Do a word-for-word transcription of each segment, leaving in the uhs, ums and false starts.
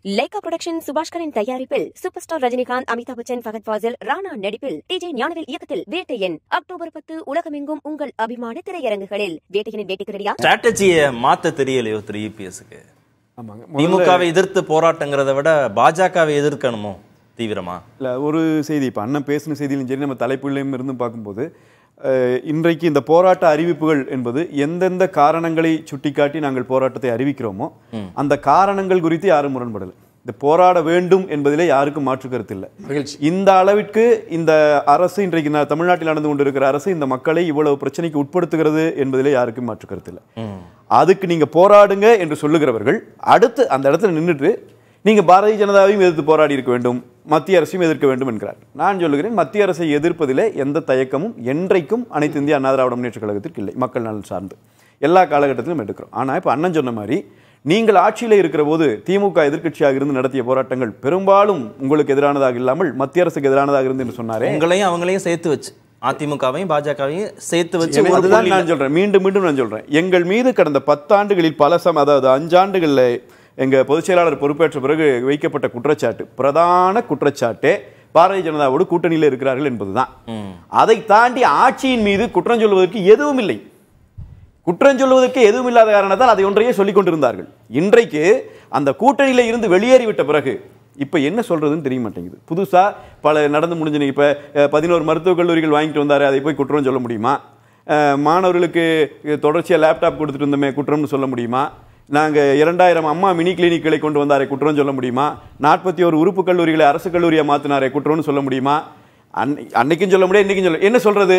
Lyca production சுபாஷ்கரின் தயாரிப்பில் super star Rajinikanth, Amitabh Bachchan, Fahadh Faasil, Rana நடிப்பில் டிஜே ஞானவேல் இயக்கத்தில் வேட்டையன் அக்டோபர் பத்து உலகமெங்கும் உங்கள் அபிமான திரையரங்குகளில். வேட்டையனின் வேட்டைக்கு ரெடியா? ஸ்ட்ராட்டஜியை மாத்த தெரியலையோ திரு இபிஎஸ்க்கு. திமுகவை எதிர்த்து போராட்டங்கிறத விட பாஜகவை எதிர்க்கணுமோ தீவிரமா? இல்ல, ஒரு செய்தி இப்போ அண்ணன் பேசின செய்தியிலும் சரி, நம்ம தலைப்புலையும் இருந்து பார்க்கும்போது இன்றைக்கு இந்த போராட்ட அறிவிப்புகள் என்பது எந்தெந்த காரணங்களை சுட்டிக்காட்டி நாங்கள் போராட்டத்தை அறிவிக்கிறோமோ அந்த காரணங்கள் குறித்து யாரும் முரண்படலை. இந்த போராட வேண்டும் என்பதிலே யாருக்கும் மாற்று கருத்து இல்லை. இந்த அளவிற்கு இந்த அரசு இன்றைக்கு தமிழ்நாட்டில் நடந்து கொண்டிருக்கிற அரசு இந்த மக்களை இவ்வளவு பிரச்சனைக்கு உட்படுத்துகிறது என்பதிலே யாருக்கும் மாற்று கருத்து இல்லை. அதுக்கு நீங்க போராடுங்க என்று சொல்லுகிறவர்கள் அடுத்து அந்த இடத்துல நின்றுட்டு நீங்க பாரதிய ஜனதாவையும் எதிர்த்து போராடி இருக்க வேண்டும், மத்திய அரசையும் எதிர்க்க வேண்டும் என்கிறார். நான் சொல்லுகிறேன், மத்திய அரசை எதிர்ப்பதிலே எந்த தயக்கமும் என்றைக்கும் அனைத்து இந்திய அண்ணா திராவிட முன்னேற்ற கழகத்திற்கு இல்லை. மக்கள் நலன் சார்ந்து எல்லா காலகட்டத்திலும் எடுக்கிறோம். ஆனால் இப்போ அண்ணன் சொன்ன மாதிரி நீங்கள் ஆட்சியில் இருக்கிற போது திமுக எதிர்க்கட்சியாக இருந்து நடத்திய போராட்டங்கள் பெரும்பாலும் உங்களுக்கு எதிரானதாக இல்லாமல் மத்திய அரசுக்கு எதிரானதாக இருந்து என்று சொன்னாரே, உங்களையும் அவங்களையும் சேர்த்து வச்சு அதிமுகவையும் பாஜகவையும் சேர்த்து வச்சு அதுதான் நான் சொல்றேன். மீண்டும் மீண்டும் நான் சொல்றேன், எங்கள் மீது கடந்த பத்தாண்டுகளில் பல சம் அதாவது அஞ்சாண்டுகளில் எங்க பொதுச் செயலாளர் பொறுப்பேற்ற பிறகு வைக்கப்பட்ட குற்றச்சாட்டு, பிரதான குற்றச்சாட்டே பாரதிய ஜனதாவோடு கூட்டணியில் இருக்கிறார்கள் என்பதுதான். அதை தாண்டி ஆட்சியின் மீது குற்றம் சொல்வதற்கு எதுவும் இல்லை. குற்றம் சொல்வதற்கு எதுவும் இல்லாத காரணத்தால் அதை ஒன்றையே சொல்லிக் கொண்டிருந்தார்கள். இன்றைக்கு அந்த கூட்டணியில இருந்து வெளியேறிவிட்ட பிறகு இப்ப என்ன சொல்றதுன்னு தெரிய மாட்டேங்குது. புதுசா பல நடந்து முடிஞ்சு இப்ப பதினோரு மருத்துவக் கல்லூரிகள் வாங்கிட்டு வந்தாரு, அதை போய் குற்றம் சொல்ல முடியுமா? மாணவர்களுக்கு தொடர்ச்சியா லேப்டாப் கொடுத்துட்டு இருந்தோமே குற்றம்னு சொல்ல முடியுமா? நாங்கள் இரண்டாயிரம் அம்மா மினி கிளினிக்களை கொண்டு வந்தாரே குற்றம் சொல்ல முடியுமா? நாற்பத்தி ஒரு உறுப்பு கல்லூரிகளை அரசு கல்லூரியாக மாற்றினாரே குற்றம்னு சொல்ல முடியுமா? அன் அன்னைக்கும் சொல்ல முடியாது, இன்னைக்கும் சொல்ல என்ன சொல்றது?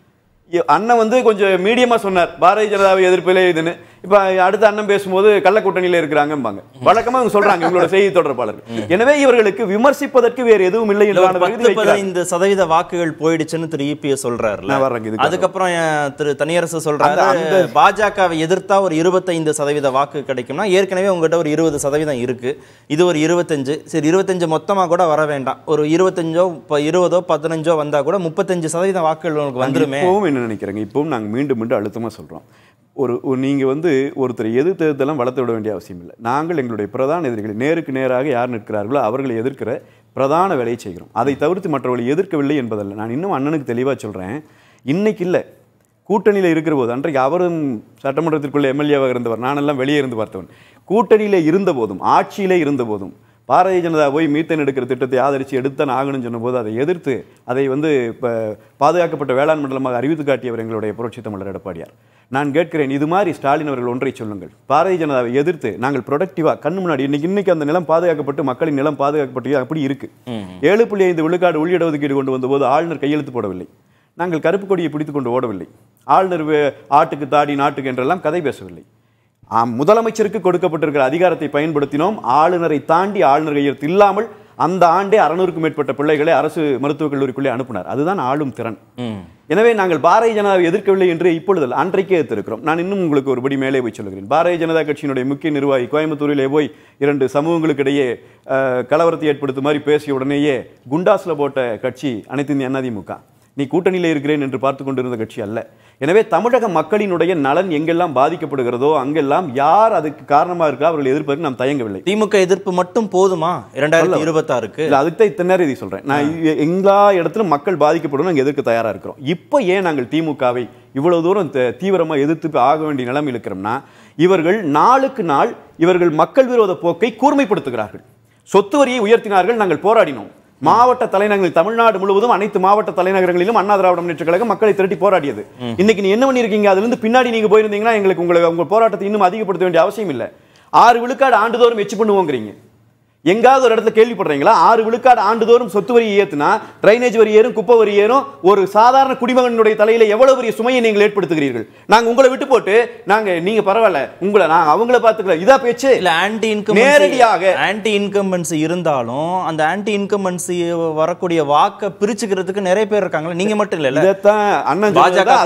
அண்ணன் வந்து கொஞ்சம் மீடியமா சொன்னார் பாரதிய ஜனதாவை எதிர்ப்பிலே இதுன்னு. இப்ப அடுத்த அண்ணன் பேசும்போது கள்ள கூட்டணியில இருக்கிறாங்க வழக்கமா அவங்க சொல்றாங்க இவங்களோட செய்தி தொடர்பாளர்கள். எனவே இவர்களுக்கு விமர்சிப்பதற்கு வேறு எதுவும் இல்லை என்றான இந்த சதவீத வாக்குகள் போயிடுச்சுன்னு திரு இபிஎஸ் சொல்றாருல. அதுக்கப்புறம் திரு தனியரசு சொல்றாரு பாஜகவை எதிர்த்தா ஒரு இருபத்தைந்து சதவீத வாக்கு கிடைக்கும்னா ஏற்கனவே உங்ககிட்ட ஒரு இருபது சதவீதம் இருக்கு, இது ஒரு இருபத்தஞ்சு, சரி இருபத்தஞ்சு மொத்தமா கூட வர வேண்டாம், ஒரு இருபத்தஞ்சோ இருபதோ பதினஞ்சோ வந்தா கூட முப்பத்தஞ்சு சதவீத வாக்குகள் உங்களுக்கு வந்துருமே என்ன நினைக்கிறேங்க. இப்பவும் நாங்கள் மீண்டும் மீண்டும் அழுத்தமா சொல்றோம், ஒரு நீங்கள் வந்து ஒருத்தரை எதிர்த்தெல்லாம் வளர்த்து விட வேண்டிய அவசியம் இல்லை. நாங்கள் எங்களுடைய பிரதான எதிரிகளை நேருக்கு நேராக யார் நிற்கிறார்களோ அவர்களை எதிர்க்கிற பிரதான வேலையை செய்கிறோம். அதை தவிர்த்து மற்றவர்களை எதிர்க்கவில்லை என்பதல்ல. நான் இன்னும் அண்ணனுக்கு தெளிவாக சொல்கிறேன், இன்னைக்கு இல்லை கூட்டணியில் இருக்கிற போது, அன்றைக்கு அவரும் சட்டமன்றத்திற்குள்ள எம்எல்ஏவாக இருந்தவர், நானெல்லாம் வெளியே இருந்து பார்த்தவன், கூட்டணியிலே இருந்த போதும் ஆட்சியிலே இருந்த போதும் பாரதிய ஜனதா போய் மீத்தேன் எடுக்கிற திட்டத்தை ஆதரித்து எடுத்தான் ஆகணும்னு சொன்னபோது அதை எதிர்த்து அதை வந்து இப்போ பாதுகாக்கப்பட்ட வேளாண் மண்டலமாக அறிவித்து காட்டியவர் எங்களுடைய புரட்சி தமிழர் எடப்பாடியார். நான் கேட்கிறேன், இது மாதிரி ஸ்டாலின் அவர்கள் ஒன்றை சொல்லுங்கள், பாரதிய ஜனதாவை எதிர்த்து நாங்கள் ப்ரொடக்டிவாக கண்ணு முன்னாடி இன்னைக்கு இன்னைக்கு அந்த நிலம் பாதுகாக்கப்பட்டு மக்களின் நிலம் பாதுகாக்கப்பட்டு அப்படி இருக்கு. ஏழு புள்ளி ஐந்து விழுக்காடு உள் இடஒதுக்கீடு கொண்டு வந்தபோது ஆளுநர் கையெழுத்து போடவில்லை, நாங்கள் கருப்பு கொடியை பிடித்து கொண்டு ஓடவில்லை, ஆளுநர் ஆட்டுக்கு தாடி நாட்டுக்கு என்றெல்லாம் கதை பேசவில்லை. முதலமைச்சருக்கு கொடுக்கப்பட்டிருக்கிற அதிகாரத்தை பயன்படுத்தினோம். ஆளுநரை தாண்டி ஆளுநர் கையெழுத்து இல்லாமல் அந்த ஆண்டே அறுநூறுக்கும் மேற்பட்ட பிள்ளைகளை அரசு மருத்துவக் கல்லூரிக்குள்ளே அனுப்பினார். அதுதான் ஆளும் திறன். எனவே நாங்கள் பாரதிய ஜனதாவை எதிர்க்கவில்லை என்று இப்பொழுது அன்றைக்கே எதிர்க்கிறோம். நான் இன்னும் உங்களுக்கு ஒருபடி மேலே போய் சொல்லுகிறேன். பாரதிய ஜனதா கட்சியினுடைய முக்கிய நிர்வாகி கோயம்புத்தூரிலே போய் இரண்டு சமூகங்களுக்கு இடையே கலவரத்தை ஏற்படுத்தும் மாதிரி பேசிய உடனேயே குண்டாஸ்ல போட்ட கட்சி அனைத்து இந்திய அதிமுக. நீ கூட்டணியிலே இருக்கிறேன் என்று பார்த்து கொண்டிருந்த கட்சி அல்ல. எனவே தமிழக மக்களினுடைய நலன் எங்கெல்லாம் பாதிக்கப்படுகிறதோ அங்கெல்லாம் யார் அதுக்கு காரணமா இருக்கா அவர்கள் எதிர்ப்பதற்கு நாம் தயங்கவில்லை. திமுக எதிர்ப்பு மட்டும் போதுமா இரண்டாயிரத்தி இருபத்தி ஆறுக்கு? அதுக்கு தான் இத்தனை நேரம் இதை சொல்றேன். நான் எல்லா இடத்திலும் மக்கள் பாதிக்கப்படும் நாங்கள் எதிர்க்க தயாரா இருக்கிறோம். இப்போ ஏன் நாங்கள் திமுகவை இவ்வளவு தூரம் தீவிரமா எதிர்த்து ஆக வேண்டிய நிலைமை இருக்கிறோம்னா, இவர்கள் நாளுக்கு நாள் இவர்கள் மக்கள் விரோத போக்கை கூர்மைப்படுத்துகிறார்கள். சொத்து வரியை உயர்த்தினார்கள், நாங்கள் போராடினோம். மாவட்ட தலைநகரில் தமிழ்நாடு முழுவதும் அனைத்து மாவட்ட தலைநகரங்களிலும் அண்ணா திராவிட முன்னேற்ற கழகம் மக்களை திரட்டி போராடியது. இன்னைக்கு நீ என்ன பண்ணிருக்கீங்க? அதுல இருந்து பின்னாடி நீங்க போயிருந்தீங்கன்னா எங்களுக்கு உங்களை உங்க போராட்டத்தை இன்னும் அதிகப்படுத்த வேண்டிய அவசியம் இல்லை. ஆறு விழுக்காடு ஆண்டுதோறும் எச்சு பண்ணுவோங்கிறீங்க. எங்காவது ஒரு இடத்துல கேள்விப்படுறீங்களா? ஆறு விழுக்காடு ஆண்டுதோறும் சொத்து வரி ஏத்துனா டிரைனேஜ் வரி ஏறும், குப்பை வரி ஏறும், ஒரு சாதாரண குடிமகனுடைய தலையில எவ்வளவு பெரிய சுமையை நீங்கள் ஏற்படுத்துகிறீர்கள். நாங்க உங்களை விட்டு போட்டு நாங்க நீங்க பரவாயில்ல உங்களை நான் அவங்கள பாத்துக்கல இதா பேச்சு இல்ல. ஆன்டி இன்கம் நேரடியாக ஆன்டி இன்கம்பன்சி இருந்தாலும் அந்த ஆன்டி இன்கம்பன்சி வரக்கூடிய வாக்க பிரிச்சுக்கிறதுக்கு நிறைய பேர் இருக்காங்க. நீங்க மட்டும் இல்ல, இதைத்தான் அண்ணன் பாஜக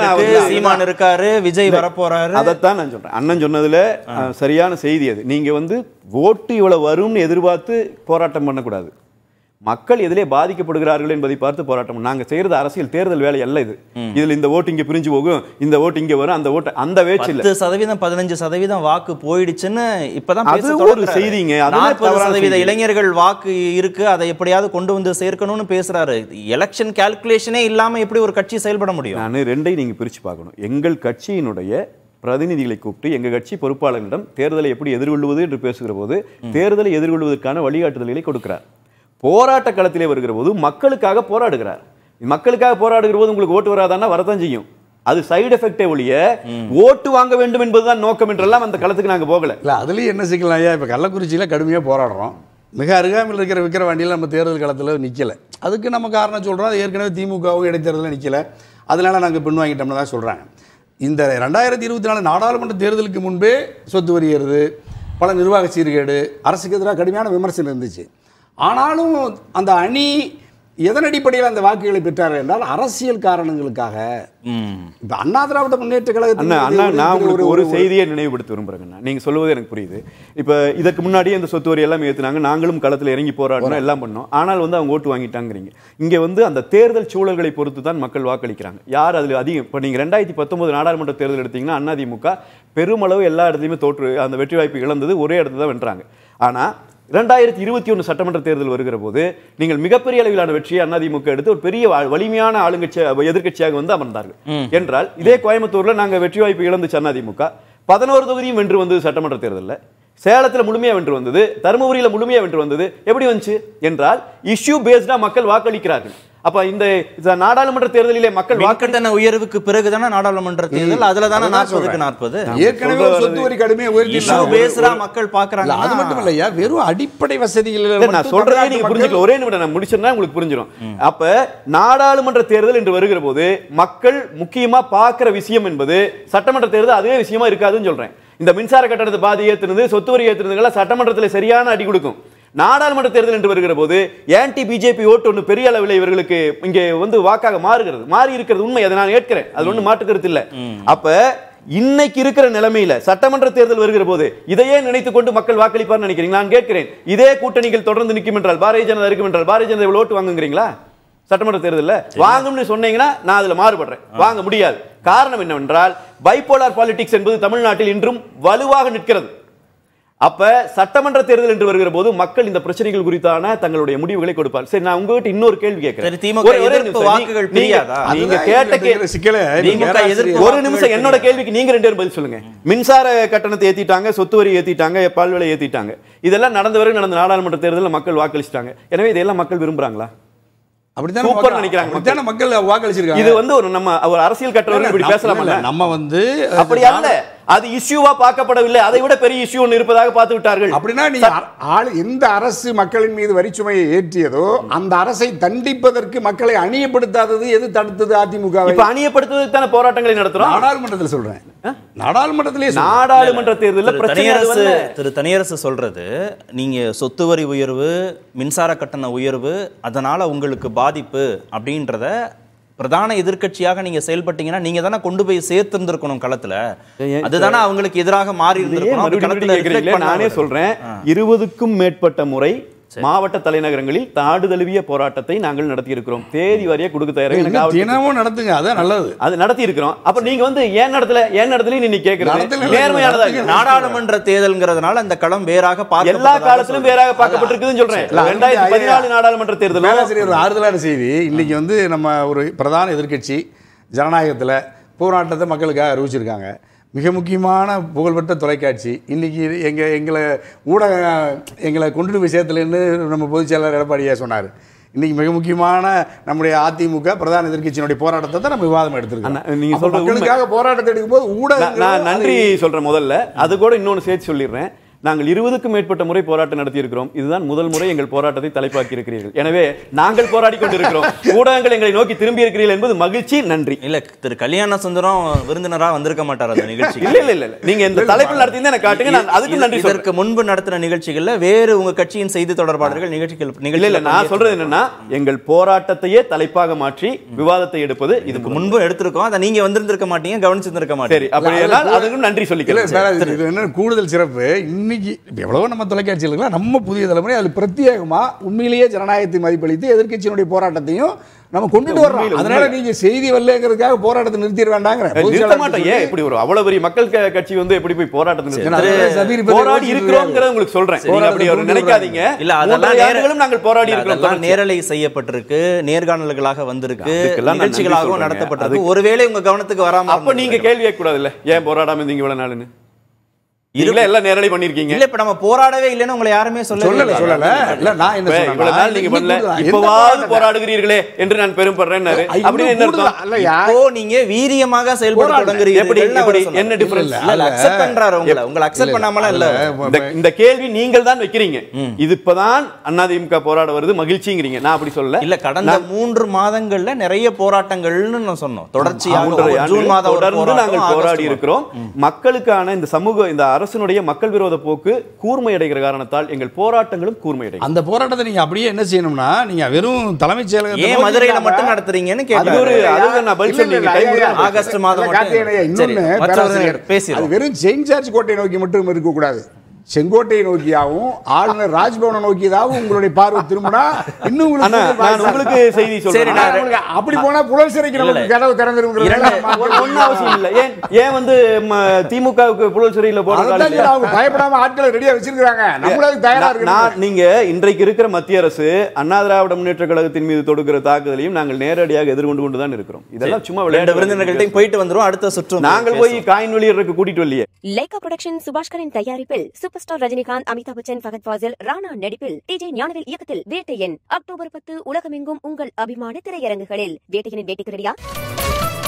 சீமான் இருக்காரு, விஜய் வர போறாரு. அதைத்தான் நான் சொல்றேன். அண்ணன் சொன்னதுல சரியான செய்தி அது. நீங்க வந்து ஓட்டு இவ்வளவு வரும்னு எதிர்பார்த்து போராட்டம் பண்ணக்கூடாது. மக்கள் எதிலே பாதிக்கப்படுகிறார்கள் என்பதை பார்த்து போராட்டம். நாங்க செய்யறது அரசியல் தேர்தல் வேலை அல்ல இது. இதுல இந்த ஓட்டு இங்க பிரிஞ்சு போகும், இந்த ஓட்டு இங்க வரும், அந்த ஓட்டு அந்த வேச்சு இல்ல. பத்து சதவீதம் பதினஞ்சு சதவீதம் வாக்கு போயிடுச்சுன்னு இப்பதான் அது ஒரு செய்திங்க. நாற்பது சதவீத இளைஞர்கள் வாக்கு இருக்கு, அதை எப்படியாவது கொண்டு வந்து சேர்க்கணும்னு பேசுறாரு. எலெக்ஷன் கால்குலேஷனே இல்லாம எப்படி ஒரு கட்சி செயல்பட முடியும்? நான் ரெண்டையும் நீங்க பிரிச்சு பார்க்கணும். எங்கள் கட்சியினுடைய பிரதிநிதிகளை கூப்பிட்டு எங்க கட்சி பொறுப்பாளர்களிடம் தேர்தலை எப்படி எதிர்கொள்வது என்று பேசுகிற போது தேர்தலை எதிர்கொள்வதற்கான வழிகாட்டுதல்களை கொடுக்கிறார். போராட்ட களத்திலே வருகிற போது மக்களுக்காக போராடுகிறார். மக்களுக்காக போராடுகிற போது உங்களுக்கு ஓட்டு வராதான்னா வரதான் செய்யும். அது சைடு எஃபெக்டே ஒழிய ஓட்டு வாங்க வேண்டும் என்பதுதான் நோக்கம் என்றெல்லாம் அந்த களத்துக்கு நாங்க போகல. இல்ல அதுலயும் என்ன சிக்கலாம் ஐயா, இப்ப கள்ளக்குறிச்சியில கடுமையா போராடுறோம், மிக அருகாமையில் இருக்கிற விக்கிரவாண்டியில் நம்ம தேர்தல் களத்தில் நிற்கலை. அதுக்கு நம்ம காரணம் சொல்கிறோம், அது ஏற்கனவே திமுகவும் இடைத்தேர்தலில் நிற்கலை, அதனால நாங்கள் பின்வாங்கிட்டோம்னு தான் சொல்கிறாங்க. இந்த ரெண்டாயிரத்தி இருபத்தி நாலு நாடாளுமன்ற தேர்தலுக்கு முன்பே சொத்து வரி ஏறுது, பல நிர்வாக சீர்கேடு, அரசுக்கு எதிராக கடுமையான விமர்சனம் இருந்துச்சு. ஆனாலும் அந்த அணி எதன் அடிப்படையில் அந்த வாக்குகளை பெற்றார்கள் என்றால் அரசியல் காரணங்களுக்காக. இப்போ அண்ணா திராவிட முன்னேற்ற கழகத்தில் ஒரு செய்தியை நினைவுபடுத்த விரும்புகிறேங்க. நீங்க சொல்லுவது எனக்கு புரியுது. இப்போ இதற்கு முன்னாடியே இந்த சொத்து வரி எல்லாம் ஏற்றுனாங்க, நாங்களும் களத்தில் இறங்கி போராடணும் எல்லாம் பண்ணோம். ஆனால் வந்து அவங்க ஓட்டு வாங்கிட்டாங்கிறீங்க. இங்கே வந்து அந்த தேர்தல் சூழல்களை பொறுத்து தான் மக்கள் வாக்களிக்கிறாங்க. யார் அதில் அதிகம்? இப்போ நீங்கள் ரெண்டாயிரத்தி பத்தொன்பது நாடாளுமன்ற தேர்தல் எடுத்தீங்கன்னா அதிமுக பெருமளவு எல்லா இடத்துலையுமே தோற்று அந்த வெற்றி வாய்ப்பு இழந்தது, ஒரே இடத்துல தான் வென்றாங்க. ஆனால் இரண்டாயிரத்தி இருபத்தி ஒன்று சட்டமன்ற தேர்தல் வருகிற போது நீங்கள் மிகப்பெரிய அளவிலான வெற்றியை அதிமுக எடுத்து ஒரு பெரிய வலிமையான ஆளுங்கட்சி எதிர்கட்சியாக வந்து அமர்ந்தார்கள் என்றால், இதே கோயம்புத்தூர்ல நாங்க வெற்றி வாய்ப்பு இழந்துச்சு அதிமுக பதினோரு தொகுதியும் வென்று வந்தது சட்டமன்ற தேர்தலில். சேலத்தில் முழுமையா வென்று வந்தது, தருமபுரியில முழுமையா வென்று வந்தது. எப்படி வந்துச்சு என்றால் இஷ்யூ பேஸ்டா மக்கள் வாக்களிக்கிறார்கள். அப்ப இந்த நாடாளுமன்ற தேர்தலிலே மக்கள் வாக்கெடுப்பு உயர்வுக்கு பிறகுதானே நாடாளுமன்ற தேர்தல், அதுல தானே நாற்பதுக்கு நாற்பது ஏற்கனவே சொத்து வரி கடுமையா உயர்த்தி பேசுறா மக்கள் பாக்குறாங்க. அது மட்டும் இல்லையா, வெறும் அடிப்படை வசதிகள் நான் சொல்றதே நீங்க புரிஞ்சுக்கலாம். ஒரே நிமிடம் நான் முடிச்சிருந்தா உங்களுக்கு புரிஞ்சிடும். அப்ப நாடாளுமன்ற தேர்தல் என்று வருகிற போது மக்கள் முக்கியமா பாக்குற விஷயம் என்பது சட்டமன்ற தேர்தல் அதே விஷயமா இருக்காதுன்னு சொல்றேன். இந்த மின்சார கட்டணத்தை பாதி ஏத்துனது, சொத்து வரி ஏத்துனதுல சட்டமன்றத்தில் சரியான அடி கொடுக்கும். நாடாளுமன்ற தேர்தல் என்று வருகிற போது ஆன்டி பிஜேபி ஓட்டு ஒன்று பெரிய அளவில் இவர்களுக்கு இங்கே வந்து வாக்காக மாறுகிறது, மாறி இருக்கிறது உண்மை, அதை நான் ஏற்கிறேன், அது ஒன்றும் மாற்று கருத்து இல்லை. அப்ப இன்னைக்கு இருக்கிற நிலைமையில சட்டமன்ற தேர்தல் வருகிற போது இதையே நினைத்துக் கொண்டு மக்கள் வாக்களிப்பார் நினைக்கிறீங்க? நான் கேட்கிறேன், இதே கூட்டணிகள் தொடர்ந்து நிற்கும் என்றால், பாரதிய ஜனதா இருக்கும் என்றால், பாரதிய ஜனதா இவ்வளவு ஓட்டு வாங்குங்கிறீங்களா? சட்டமன்ற தேர்தலில் வாங்கும்னு சொன்னீங்கன்னா நான் அதுல மாறுபடுறேன். வாங்க முடியாது. காரணம் என்னவென்றால் பைபோலார் பாலிடிக்ஸ் என்பது தமிழ்நாட்டில் இன்றும் வலுவாக நிற்கிறது. அப்ப சட்டமன்ற தேர்தல் என்று வருகிற போது மக்கள் இந்த பிரச்சனைகள் குறித்தான தங்களுடைய முடிவுகளை கொடுப்பார். சரி, நான் உங்ககிட்ட இன்னொரு கேள்வி கேட்கிறேன். நீங்க கேட்ட ஒரு நிமிஷம் என்னோட கேள்விக்கு நீங்க ரெண்டு பேரும் பதில் சொல்லுங்க. மின்சார கட்டணத்தை ஏத்திட்டாங்க, சொத்து வரி ஏத்திட்டாங்க, பால் விலை ஏத்திட்டாங்க, இதெல்லாம் நடந்த வரை நடந்த நாடாளுமன்ற தேர்தலில் மக்கள் வாக்களிச்சிட்டாங்க. எனவே இதெல்லாம் மக்கள் விரும்புறாங்களா? அப்படிதான் சூப்பர் நினைக்கிறாங்க மக்கள் வாக்களிச்சிருக்காங்க. இது வந்து ஒரு நம்ம ஒரு அரசியல் கட்டவர்கள் இப்படி பேசலாமா? நம்ம வந்து அப்படி அல்ல, அது இஷ்யூவா பார்க்கப்படவில்லை, அதை விட பெரிய இஷ்யூ ஒன்று இருப்பதாக பார்த்து விட்டார்கள். அப்படின்னா நீங்க எந்த அரசு மக்களின் மீது வரிச்சுமையை ஏற்றியதோ அந்த அரசை தண்டிப்பதற்கு மக்களை அணியப்படுத்தாதது எது தடுத்தது? அதிமுக இப்ப அணியப்படுத்துவதற்கு தான போராட்டங்களை நடத்துறோம். நாடாளுமன்றத்தில் சொல்றேன், நாடாளுமன்றத்திலே நாடாளுமன்ற தேர்தலில் தனியரசு திரு தனியரசு சொல்றது, நீங்க சொத்து வரி உயர்வு, மின்சார கட்டண உயர்வு, அதனால உங்களுக்கு பாதிப்பு அப்படின்றத பிரதான எதிர்க்கட்சியாக நீங்க செயல்பட்டீங்கன்னா நீங்க தானே கொண்டு போய் சேர்த்திருந்திருக்கணும் களத்துல. அதுதானே அவங்களுக்கு எதிராக மாறி இருந்திருக்கணும். நானே சொல்றேன், இருபதுக்கும் மேற்பட்ட முறை மாவட்ட தலைநகரங்களில் தாடு தழுவிய போராட்டத்தை நாங்கள் நடத்தி இருக்கிறோம். தேதி வரைய கொடுக்க தயாராக தினமும் நடத்துங்க, அதான் நல்லது. அது நடத்தி இருக்கிறோம். அப்ப நீங்க வந்து ஏன் நடத்தல ஏன் நடத்தல நீ கேக்குறது நேர்மையானதா? நாடாளுமன்ற தேர்தல்ங்கிறதுனால அந்த களம் வேறாக எல்லா காலத்திலும் வேறாக பார்க்கப்பட்டிருக்குதுன்னு சொல்றேன். ரெண்டாயிரத்தி பதினாலு நாடாளுமன்ற தேர்தல் ஒரு ஆறுதலான செய்தி. இன்னைக்கு வந்து நம்ம ஒரு பிரதான எதிர்க்கட்சி ஜனநாயகத்துல போராட்டத்தை மக்களுக்காக அறிவிச்சிருக்காங்க. மிக முக்கியமான புகழ்பெற்ற தொலைக்காட்சி இன்னைக்கு எங்க எங்களை ஊடக எங்களை கொண்டு போய் சேர்த்தலன்னு நம்ம பொதுச் செயலாளர் எடப்பாடியா சொன்னார். இன்னைக்கு மிக முக்கியமான நம்முடைய அதிமுக பிரதான எதிர்க்கட்சியினுடைய போராட்டத்தை தான் நம்ம விவாதம் எடுத்திருக்கோம். நீங்க சொல்ற மக்களுக்காக போராட்டத்தை எடுக்கும்போது ஊடக நான் நன்றி சொல்றேன். முதல்ல அது கூட இன்னொன்று சேர்த்து சொல்லிடுறேன். நாங்கள் இருபதுக்கும் மேற்பட்ட முறை போராட்டம் நடத்தி இருக்கிறோம். இதுதான் முதல் முறை எங்கள் போராட்டத்தை தலைப்பாக்கி இருக்கிறீர்கள். எனவே நாங்கள் போராடி கொண்டிருக்கிறோம், ஊடகங்கள் எங்களை நோக்கி திரும்பி இருக்கிறீர்கள் என்பது மகிழ்ச்சி. நன்றி. இல்ல திரு கல்யாண சுந்தரம் விருந்தினரா வந்திருக்க மாட்டார் அந்த நிகழ்ச்சி. இல்ல இல்ல இல்ல நீங்க இந்த தலைப்பில் நடத்தி எனக்கு காட்டுங்க, நான் அதுக்கு நன்றி. இதற்கு முன்பு நடத்தின நிகழ்ச்சிகள்ல வேறு உங்க கட்சியின் செய்தி தொடர்பாளர்கள் நிகழ்ச்சிகள் இல்ல இல்ல நான் சொல்றது என்னன்னா, எங்கள் போராட்டத்தையே தலைப்பாக மாற்றி விவாதத்தை எடுப்பது இதுக்கு முன்பு எடுத்திருக்கோம். அதை நீங்க வந்திருந்திருக்க மாட்டீங்க, கவனிச்சிருந்திருக்க மாட்டீங்க. சரி, அப்படி அதுக்கும் நன்றி சொல்லிக்கிறேன். கூடுதல் சிறப்பு இன்னைக்கு எவ்வளவோ நம்ம தொலைக்காட்சியில் இருக்கலாம், நம்ம புதிய தலைமுறை அது பிரத்யேகமா உண்மையிலேயே ஜனநாயகத்தை மதிப்பளித்து எதிர்க்கட்சியினுடைய போராட்டத்தையும் நம்ம கொண்டுட்டு வர்றோம். அதனால நீங்க செய்தி வரலங்கிறதுக்காக போராட்டத்தை நிறுத்திட வேண்டாங்கிற நிறுத்த மாட்டோம். ஏன் இப்படி ஒரு அவ்வளவு பெரிய மக்கள் கட்சி வந்து எப்படி போய் போராட்டத்தை நிறுத்தி போராடி இருக்கிறோம்ங்கறத உங்களுக்கு சொல்றேன். நீங்க அப்படி ஒரு நினைக்காதீங்க. இல்ல அதெல்லாம் நேரங்களும் நாங்கள் போராடி இருக்கிறோம். நேரலை செய்யப்பட்டிருக்கு, நேர்காணல்களாக வந்திருக்கு, நிகழ்ச்சிகளாகவும் நடத்தப்பட்டிருக்கு. ஒருவேளை உங்க கவனத்துக்கு வராம அப்ப நீங்க கேள்வி கேட்க கூடாது இல்ல, ஏன் போராடாம இருந்தீங்க இவ்வளவு நாள்னு? இதுல எல்லாம் நேரலை பண்ணிருக்கீங்க. இல்ல இப்ப நம்ம போராடவே இல்லன்னு உங்களை யாருமே சொல்லல சொல்லல. இல்ல நான் என்ன சொல்றேன், இவ்வளவு நாள் நீங்க பண்ணல, இப்பவாவது போராடுகிறீர்களே என்று நான் பெரும்படுறேன்னாரு. அப்படி என்ன அர்த்தம்? இப்போ நீங்க வீரியமாக செயல்பட தொடங்குறீங்க. எப்படி எப்படி என்ன டிஃபரன்ஸ்? இல்ல அக்செப்ட் பண்றாரு உங்களை, உங்களை அக்செப்ட் பண்ணாமல இல்ல. இந்த கேள்வி நீங்கள் தான் வைக்கிறீங்க. இது இப்பதான் அதிமுக போராட வருது மகிழ்ச்சிங்கிறீங்க. நான் அப்படி சொல்லல. இல்ல கடந்த மூன்று மாதங்கள்ல நிறைய போராட்டங்கள்னு நான் சொன்னோம். தொடர்ச்சியாக ஜூன் மாதம் தொடர்ந்து நாங்கள் போராடி இருக்கிறோம். மக்களுக்கான இந்த சமூக இந்த அரசுடைய மக்கள் விரோத போக்கு கூர்மையடைகிற காரணத்தால் எங்கள் போராட்டங்களும் கூர்மையடையும். அந்த போராட்டத்தை நீங்க அப்படியே என்ன செய்யணும்னா, நீங்க வெறும் தலைமைச் செயலகத்தை ஏன் மதுரையில மட்டும் நடத்துறீங்கன்னு கேட்டேன். ஒரு அதுக்கு நான் பதில் சொன்னீங்க. ஆகஸ்ட் மாதம் பேசி அது வெறும் செயின்ட் ஜார்ஜ் கோட்டை நோக்கி மட்டும் இருக்க கூடாது. செங்கோட்டையை நோக்கியாவும் ஆளுநர் ராஜ்பவனை நோக்கியதாகவும் உங்களுடைய பார்வை திரும்பினா இன்னும் உங்களுக்கு செய்தி சொல்றேன். அப்படி போனா புலல் சிறைக்கு நமக்கு கதவு திறந்திருக்கிறது ஒன்னும் அவசியம் இல்லை. ஏன் ஏன் வந்து திமுகவுக்கு புலல் சிறையில் போறாங்க? அவங்க பயப்படாம ஆட்களை ரெடியா வச்சிருக்காங்க. நம்மளுக்கு தயாரா இருக்கு. நீங்க இன்றைக்கு இருக்கிற மத்திய அரசு அண்ணா திராவிட முன்னேற்ற கழகத்தின் மீது தொடுக்கிற தாக்குதலையும் நாங்கள் நேரடியாக எதிர்கொண்டு கொண்டுதான் இருக்கிறோம். இதெல்லாம் சும்மா விளையாட்டு விருந்தினர்கள்ட்டையும் போயிட்டு வந்துரும். அடுத்த சுற்று நாங்கள் போய் காயின் வெளியிடறதுக்கு கூட்டிட்டு வரலையே. லைகா புரொடக்ஷன் சுபாஷ்கரின் தயாரிப்பில் சூப்பர் ஸ்டார் ரஜினிகாந்த், அமிதாப் பச்சன், ஃபகத் ஃபாசில், ராணா நடிப்பில் டிஜே ஞானவேல் இயக்கத்தில் வேட்டையன் அக்டோபர் பத்து உலகமெங்கும் உங்கள் அபிமான திரையரங்குகளில். வேட்டையனின் வேட்டைக்கு ரெடியா?